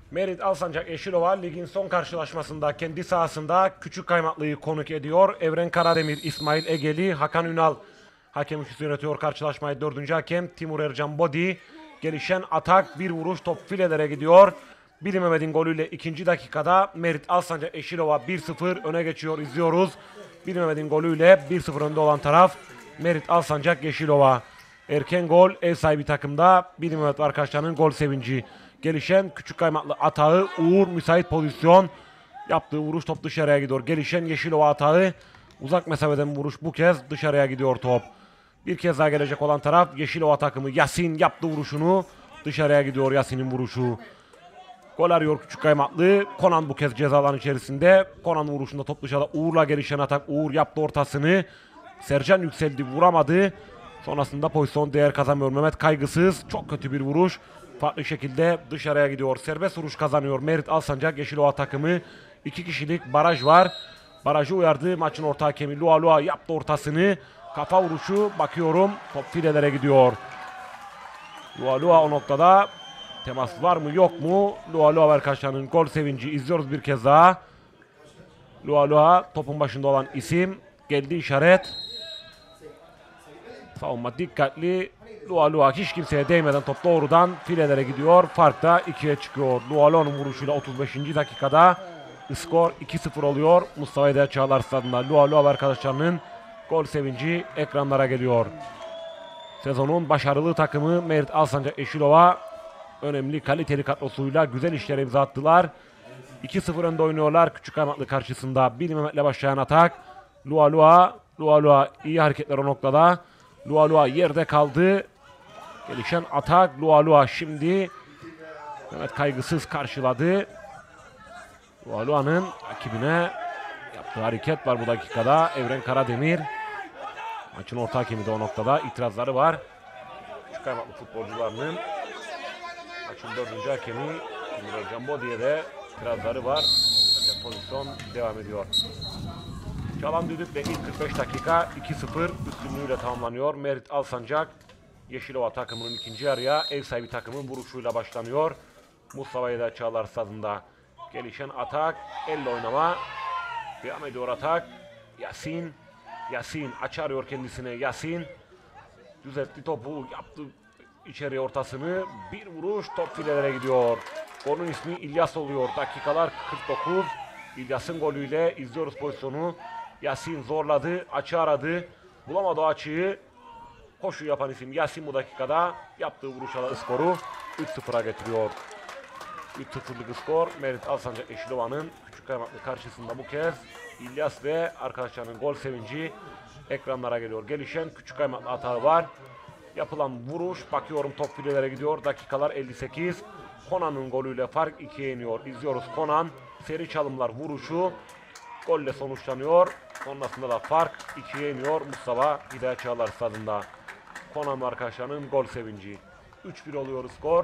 Merit Alsancak Yeşilova ligin son karşılaşmasında kendi sahasında Küçük Kaymaklı'yı konuk ediyor. Evren Karademir, İsmail Egeli, Hakan Ünal hakem üçlüsü yönetiyor karşılaşmayı. Dördüncü hakem Timur Ercan Bodi. Gelişen atak, bir vuruş, top filelere gidiyor. Billy Mehmet'in golüyle ikinci dakikada Merit Alsancak Yeşilova 1-0 öne geçiyor, izliyoruz. Billy Mehmet'in golüyle 1-0 önde olan taraf Merit Alsancak Yeşilova. Erken gol ev sahibi takımda. Billy Mehmet ve arkadaşlarının gol sevinci. Gelişen Küçük Kaymaklı atağı, Uğur müsait pozisyon. Yaptığı vuruş, top dışarıya gidiyor. Gelişen Yeşilova atağı, uzak mesafeden vuruş, bu kez dışarıya gidiyor top. Bir kez daha gelecek olan taraf Yeşilova takımı. Yasin yaptı vuruşunu, dışarıya gidiyor Yasin'in vuruşu. Gol arıyor Küçük Kaymaklı. Konan bu kez ceza alanı içerisinde. Konan vuruşunda top dışarıda. Uğur'la gelişen atak. Uğur yaptı ortasını. Sercan yükseldi, vuramadı. Sonrasında pozisyon değer kazanmıyor. Mehmet kaygısız. Çok kötü bir vuruş. Farklı şekilde dışarıya gidiyor. Serbest vuruş kazanıyor Merit Alsancak Yeşilova takımı. 2 kişilik baraj var. Barajı uyardı. Maçın orta hakemi Lua Lua yaptı ortasını. Kafa vuruşu, bakıyorum top filelere gidiyor. Lua Lua o noktada. Temas var mı yok mu? Lua Lua arkadaşlarının gol sevinci, izliyoruz bir kez daha. Lua Lua topun başında olan isim. Geldi işaret. Savunma dikkatli. Lua Lua hiç kimseye değmeden top doğrudan filelere gidiyor. Fark da 2'ye çıkıyor. Lua Lua'nın vuruşuyla 35. dakikada skor 2-0 oluyor. Mustafa Eder Çağlar stadında Lua Lua arkadaşlarının gol sevinci ekranlara geliyor. Sezonun başarılı takımı Merit Alsancak Yeşilova önemli kaliteli kadrosuyla güzel işlere imza attılar. 2-0 önde oynuyorlar Küçük Kaymaklı karşısında. Billy Mehmet'le başlayan atak. Lua Lua iyi hareketler o noktada. Lua Lua yerde kaldı. Gelişen atak. Lua Lua şimdi Mehmet kaygısız karşıladı. Lua Lua'nın rakibine yaptığı hareket var bu dakikada. Evren Karademir. Maçın orta hakemi de o noktada. İtirazları var Küçük Kaymaklı futbolcularının. Maçın dördüncü hakemi Timur Ercan Bodi'ye de itirazları var. Pozisyon devam ediyor. Çalan düdükle ilk 45 dakika 2-0 üstünlüğüyle tamamlanıyor. Merit Alsancak Yeşilova takımının ikinci yarıya ev sahibi takımın vuruşuyla başlanıyor. Mustafa Eder Çağlar stadında. Gelişen atak, elle oynama. Devam ediyor atak. Yasin açarıyor kendisine. Yasin düzeltti topu, yaptı içeriye ortasını. Bir vuruş, top filelere gidiyor. Golün ismi İlyas oluyor. Dakikalar 49. İlyas'ın golüyle izliyoruz pozisyonu. Yasin zorladı, açı aradı. Bulamadı o açıyı. Koşu yapan isim Yasin bu dakikada yaptığı vuruşla skoru 3-0'a getiriyor. 3-0'lık skor Merit Alsancak Yeşilova'nın Küçük Kaymaklı karşısında bu kez İlyas ve arkadaşlarının gol sevinci ekranlara geliyor. Gelişen Küçük Kaymaklı atağı var. Yapılan vuruş, bakıyorum top filelere gidiyor. Dakikalar 58. Konan'ın golüyle fark 2'ye iniyor. İzliyoruz Konan. Seri çalımlar vuruşu golle sonuçlanıyor. Sonrasında da fark 2'ye iniyor Mustafa Hidayet Çağlar stadında. Konan arkadaşlarının gol sevinci. 3-1 oluyor skor.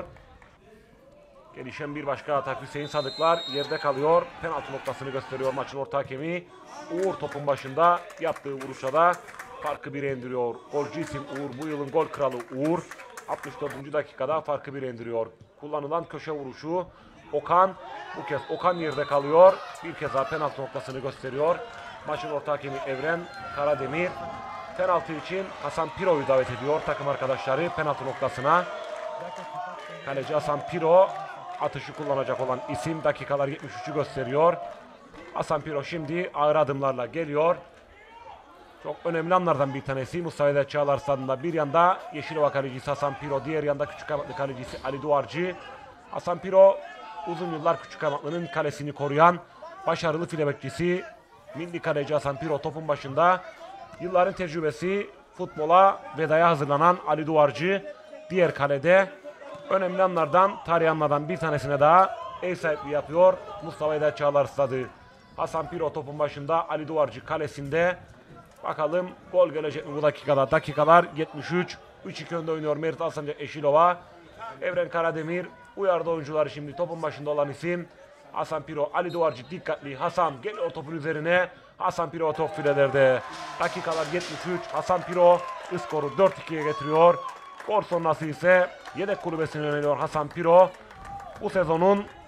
Gelişen bir başka atak Hüseyin Sadıklar yerde kalıyor. Penaltı noktasını gösteriyor maçın orta hakemi. Uğur topun başında yaptığı vuruşa da farkı 1'e indiriyor. Golcü isim Uğur, bu yılın gol kralı Uğur. 64. dakikada farkı 1'e indiriyor. Kullanılan köşe vuruşu Okan. Bu kez Okan yerde kalıyor. Bir kez daha penaltı noktasını gösteriyor. Maçın orta hakemi Evren Karademir. Penaltı için Hasan Piro'yu davet ediyor takım arkadaşları penaltı noktasına. Kaleci Hasan Piro atışı kullanacak olan isim. Dakikalar 73'ü gösteriyor. Hasan Piro şimdi ağır adımlarla geliyor. Çok önemli anlardan bir tanesi Mustafa Eder Çağlar stadında. Bir yanda Yeşilova kalecisi Hasan Piro, diğer yanda Küçük Kaymaklı kalecisi Ali Duvarcı. Hasan Piro uzun yıllar Küçük Kaymaklı'nın kalesini koruyan başarılı file bekçisi. Milli kaleci Hasan Piro topun başında. Yılların tecrübesi, futbola vedaya hazırlanan Ali Duvarcı diğer kalede. Önemli anlardan, tarihi anlardan bir tanesine daha ev sahipliği yapıyor Mustafa Eder Çağlar stadı. Hasan Piro topun başında, Ali Duvarcı kalesinde. Bakalım gol gelecek mi bu dakikada? Dakikalar 73. 3-2 önde oynuyor Merit Alsancak Yeşilova. Evren Karademir uyardı oyuncuları şimdi. Topun başında olan isim Hasan Piro. Ali Duvarcı dikkatli. Hasan geliyor topun üzerine. Hasan Piro top filelerde. Dakikalar 73. Hasan Piro skoru 4-2'ye getiriyor. Gol sonrası ise yedek kulübesine yöneliyor Hasan Piro. Bu sezonun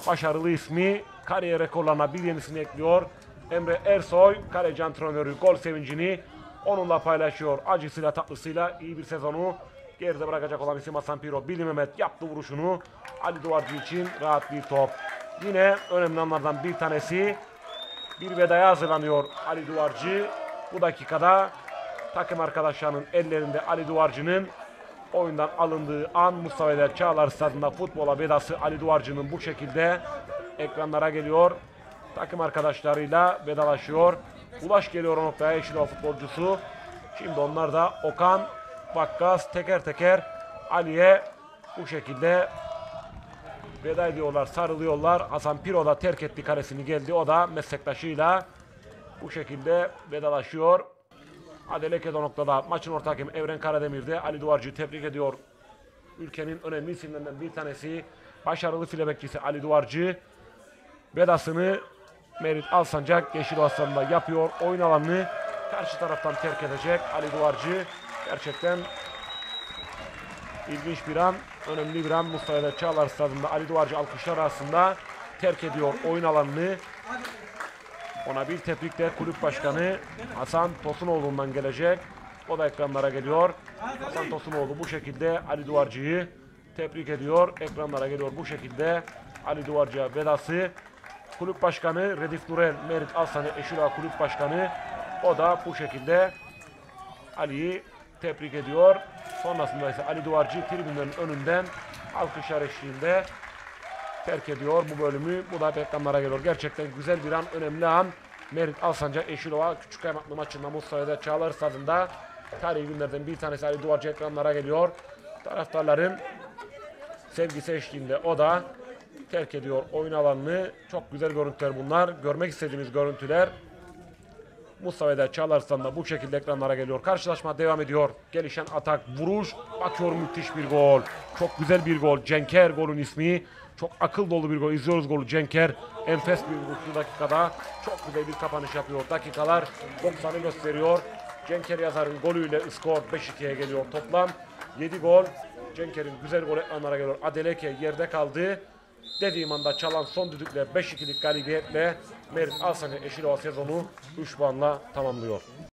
başarılı ismi kariyer rekorlarına bir yenisini ekliyor. Emre Ersoy kaleci antrenörü gol sevincini onunla paylaşıyor. Acısıyla tatlısıyla iyi bir sezonu geride bırakacak olan isim Hasan Piro. Billy Mehmet yaptı vuruşunu. Ali Duvarcı için rahat bir top. Yine önemli anlardan bir tanesi, bir vedaya hazırlanıyor Ali Duvarcı. Bu dakikada takım arkadaşlarının ellerinde Ali Duvarcı'nın oyundan alındığı an Mustafa Çağlar Stadı'nda futbola vedası Ali Duvarcı'nın bu şekilde ekranlara geliyor. Takım arkadaşlarıyla vedalaşıyor. Ulaş geliyor o noktaya, Yeşilova futbolcusu. Şimdi onlar da Okan, Vakkas teker teker Ali'ye bu şekilde veda ediyorlar, sarılıyorlar. Hasan Piro da terk etti kalesini, geldi. O da meslektaşıyla bu şekilde vedalaşıyor. Adeleke de noktada maçın orta hakemi Evren Karademir de Ali Duvarcı'yı tebrik ediyor. Ülkenin önemli isimlerinden bir tanesi, başarılı file bekçisi Ali Duvarcı vedasını Merit Alsancak Yeşilova Stadı'nda yapıyor. Oyun alanını karşı taraftan terk edecek Ali Duvarcı. Gerçekten ilginç bir an, önemli bir an. Mustafa Çağlar Stadı'nda Ali Duvarcı alkışlar arasında terk ediyor oyun alanını. Ona bir tebrik de kulüp başkanı Hasan Tosunoğlu'ndan gelecek. O da ekranlara geliyor. Hasan Tosunoğlu bu şekilde Ali Duvarcı'yı tebrik ediyor. Ekranlara geliyor bu şekilde Ali Duvarcı'ya vedası. Kulüp başkanı Redif Nurel Merit Alsan'ı, Yeşilova kulüp başkanı, o da bu şekilde Ali'yi tebrik ediyor. Sonrasında ise Ali Duvarcı tribünlerin önünden alkışlar eşliğinde terk ediyor bu bölümü. Bu da ekranlara geliyor. Gerçekten güzel bir an, önemli an. Merit Alsancak Yeşilova Küçükkaymaklı maçında Mustafa Çağlar Stadı'nda tarihi günlerden bir tanesi Ali Duvarcı ekranlara geliyor. Taraftarların sevgisi eşliğinde o da terk ediyor oyun alanını. Çok güzel görüntüler bunlar. Görmek istediğimiz görüntüler. Mustafa Çağlar Stadı'nda bu şekilde ekranlara geliyor. Karşılaşma devam ediyor. Gelişen atak, vuruş. Bakıyor, müthiş bir gol. Çok güzel bir gol. Cenker golün ismi. Çok akıl dolu bir gol. İzliyoruz golü. Cenker enfes bir vuruş bu dakikada. Çok güzel bir kapanış yapıyor. Dakikalar 90'ı gösteriyor. Cenker Yazar'ın golüyle skor 5-2'ye geliyor toplam. 7 gol. Cenker'in güzel golü ekranlara geliyor. Adeleke yerde kaldı. Dediğim anda çalan son düdükle 5-2'lik galibiyetle Merit Alsancak Yeşilova sezonu 3 puanla tamamlıyor.